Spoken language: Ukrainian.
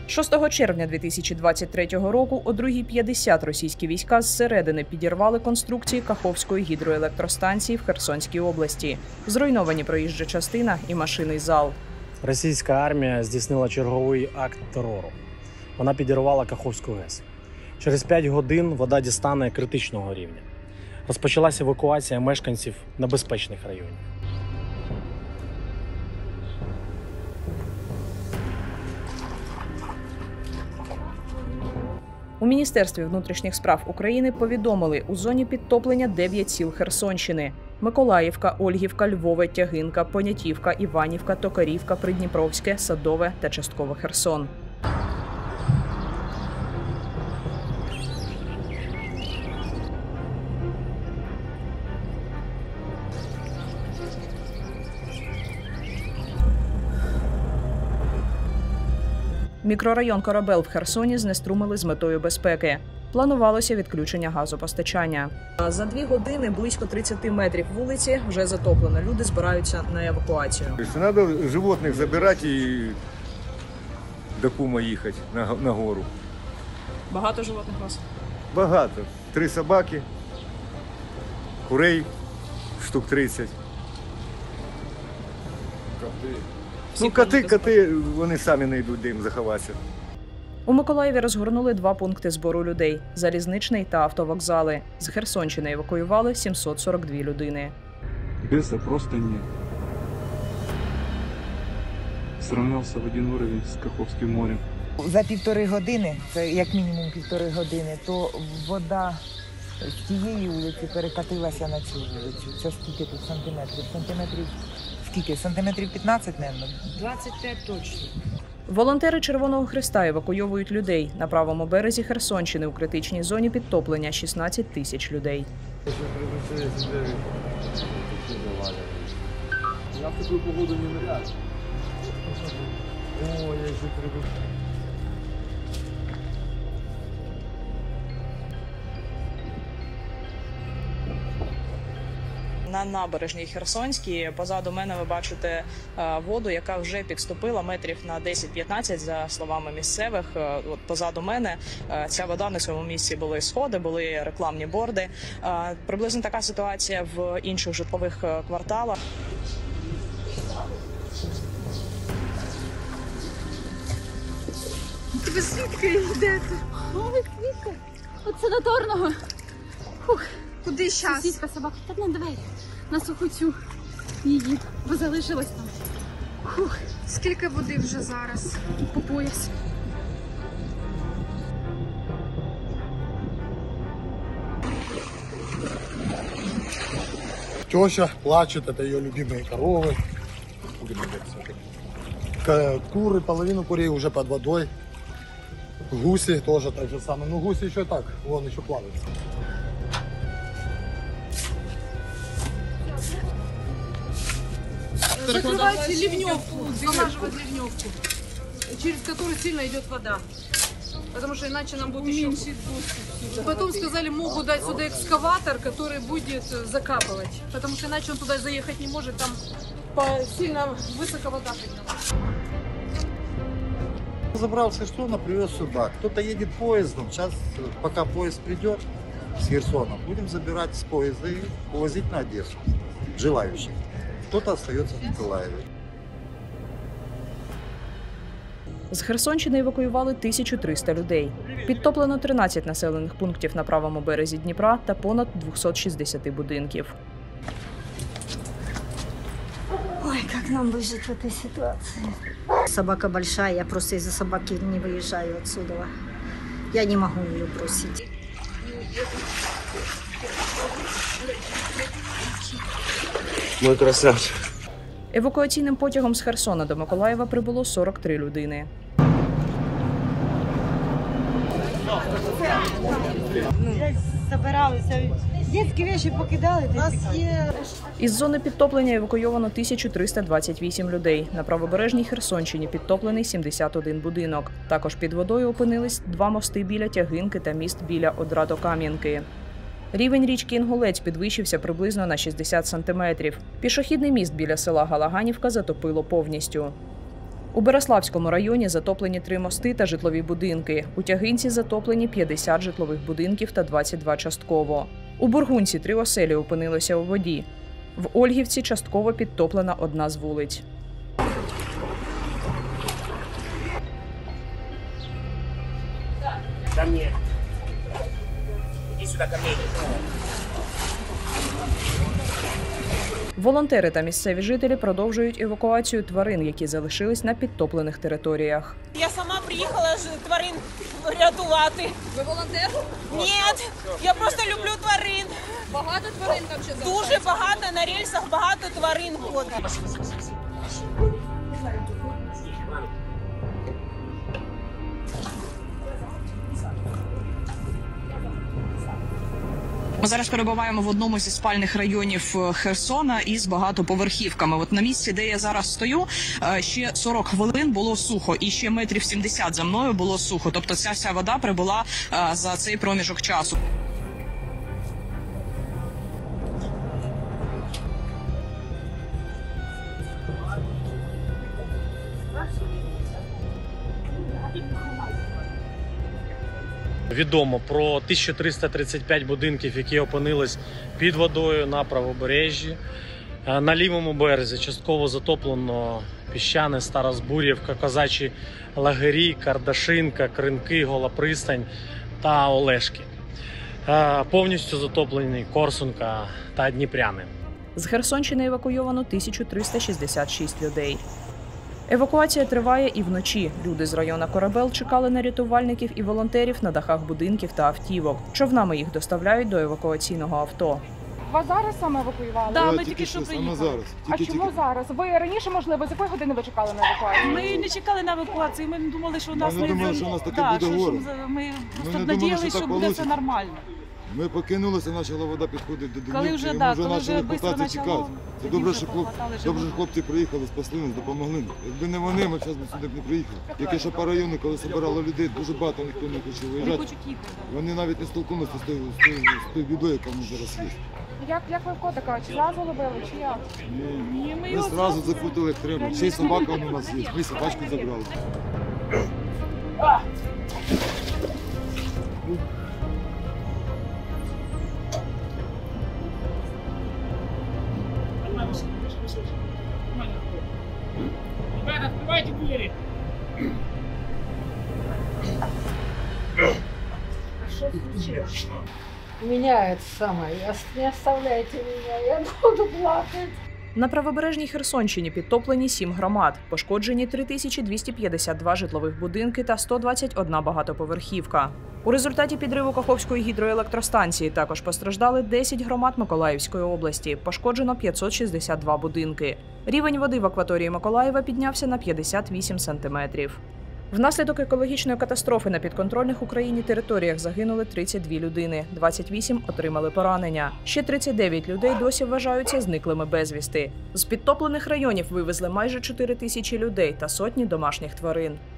6 червня 2023 року о 2:50 російські війська зсередини підірвали конструкції Каховської гідроелектростанції в Херсонській області. Зруйновані проїжджа частина і машинний зал. Російська армія здійснила черговий акт терору. Вона підірвала Каховську ГЕС. Через 5 годин вода дістане критичного рівня. Розпочалася евакуація мешканців небезпечних районів. У Міністерстві внутрішніх справ України повідомили, у зоні підтоплення 9 сіл Херсонщини – Миколаївка, Ольгівка, Львове, Тягинка, Понятівка, Іванівка, Токарівка, Придніпровське, Садове та частково Херсон. Мікрорайон Корабел в Херсоні знеструмили з метою безпеки. Планувалося відключення газопостачання. За 2 години близько 30 метрів вулиці вже затоплено. Люди збираються на евакуацію. Треба животних забирати і до кума їхати на гору. Багато животних у вас? Багато. 3 собаки, курей штук 30. Коти, вони самі не йдуть, де їм заховатися. У Миколаєві розгорнули 2 пункти збору людей – залізничний та автовокзали. З Херсонщини евакуювали 742 людини. Беса просто нет. Сравнявся в один уровень з Каховським морем. За 1,5 години, це як мінімум 1,5 години, то вода з тієї вулиці перекатилася на цю вулицю. Це скільки тут сантиметрів? Сантиметрів 15, мабуть? 25 точно. Волонтери Червоного Хреста евакуйовують людей. На правому березі Херсонщини у критичній зоні підтоплення 16 тисяч людей. Я в таку погоду не ныряю. О, я ще приду. На набережній Херсонській позаду мене ви бачите воду, яка вже підступила метрів на 10-15, за словами місцевих. От позаду мене ця вода, на цьому місці були сходи, були рекламні борди. Приблизно така ситуація в інших житлових кварталах. Ви звідки йдете? Ой, Віка, от санаторного. Фух. Куди зараз? Сусідка собака. Та не давай на сухоцю її, бо залишилась там. Фух. Скільки води вже зараз? По пояс. Теща плачет, это ее любимые коровы. Куры, половину курей уже под водой. Гуси тоже так же самое. Ну гуси еще так, вон еще плавают. Закрывайте ливневку, замаживать ливневку, через которую сильно идет вода. Потому что иначе нам будет еще... Потом сказали, могут дать сюда экскаватор, который будет закапывать. Потому что иначе он туда заехать не может, там сильно высоко вода поднялась. Забрал с Херсона, привез сюда. Кто-то едет поездом. Сейчас, пока поезд придет с Херсона, будем забирать с поезда и увозить на Одессу желающих. Кто-то остается в Миколаеве. З Херсонщини евакуювали 1300 людей. Підтоплено 13 населених пунктів на правому березі Дніпра та понад 260 будинків. Ой, как нам выжить в этой ситуации? Собака большая, я просто из-за собаки не выезжаю отсюда. Я не могу ее бросить. Мой красавчик. Евакуаційним потягом з Херсона до Миколаєва прибуло 43 людини. Забиралися, дітські речі покидали. Із зони підтоплення евакуйовано 1328 людей. На правобережній Херсонщині підтоплений 71 будинок. Також під водою опинились 2 мости біля Тягинки та міст біля Одрадо-Кам'янки. Рівень річки Інгулець підвищився приблизно на 60 сантиметрів. Пішохідний міст біля села Галаганівка затопило повністю. У Береславському районі затоплені 3 мости та житлові будинки. У Тягинці затоплені 50 житлових будинків та 22 частково. У Бургунці 3 оселі опинилися у воді. В Ольгівці частково підтоплена одна з вулиць. Волонтери та місцеві жителі продовжують евакуацію тварин, які залишились на підтоплених територіях. Я сама приїхала тварин рятувати. Ви волонтер? Ні, я просто люблю тварин. Багато тварин там ще залишається? Дуже багато, на рельсах багато тварин ходить. Ми зараз перебуваємо в одному зі спальних районів Херсона із багатоповерхівками. От на місці, де я зараз стою, ще 40 хвилин було сухо, і ще метрів 70 за мною було сухо. Тобто ця вся вода прибула за цей проміжок часу. Відомо про 1335 будинків, які опинились під водою на правобережжі. На лівому березі частково затоплено Піщане, Стара Збур'ївка, Козачі лагері, Кардашинка, Кринки, Гола Пристань та Олешки. Повністю затоплені Корсунка та Дніпряни. З Херсонщини евакуйовано 1366 людей. Евакуація триває і вночі. Люди з району Корабел чекали на рятувальників і волонтерів на дахах будинків та автівок. Човнами їх доставляють до евакуаційного авто. Вас зараз саме евакуювали? Так, ми тільки що приїхали. Зараз. А чому зараз? Ви раніше, можливо, з якої години ви чекали на евакуацію? Ми не чекали на евакуацію, ми не думали, що у нас Ми не думали, що у нас таке буде горе. Ми просто надіялися, що буде все нормально. Ми покинулися, почала вода підходити до домівки, Коли вже, да, ми вже почали питатися чекати. Це добре, що хлопці приїхали, спасли нас, допомогли нам. Якби не вони, ми зараз сюди б не приїхали. Яке ще по району, коли збирали людей, дуже багато ніхто не хоче виїжджати. Вони навіть не столкнулися з тою бідою, яка в нас зараз є. Як ви в котика? Чи зразу ловили, чи як? Ні, ми одразу запутали, як треба. Ще й собака у нас є, ми собачку забрали. Ребята, открывайте двери. Что случилось? Меня это самое, не оставляйте меня, я буду плакать. На правобережній Херсонщині підтоплені 7 громад, пошкоджені 3252 житлових будинки та 121 багатоповерхівка. У результаті підриву Каховської гідроелектростанції також постраждали 10 громад Миколаївської області, пошкоджено 562 будинки. Рівень води в акваторії Миколаєва піднявся на 58 сантиметрів. Внаслідок екологічної катастрофи на підконтрольних Україні територіях загинули 32 людини, 28 отримали поранення. Ще 39 людей досі вважаються зниклими безвісти. З підтоплених районів вивезли майже 4 тисячі людей та сотні домашніх тварин.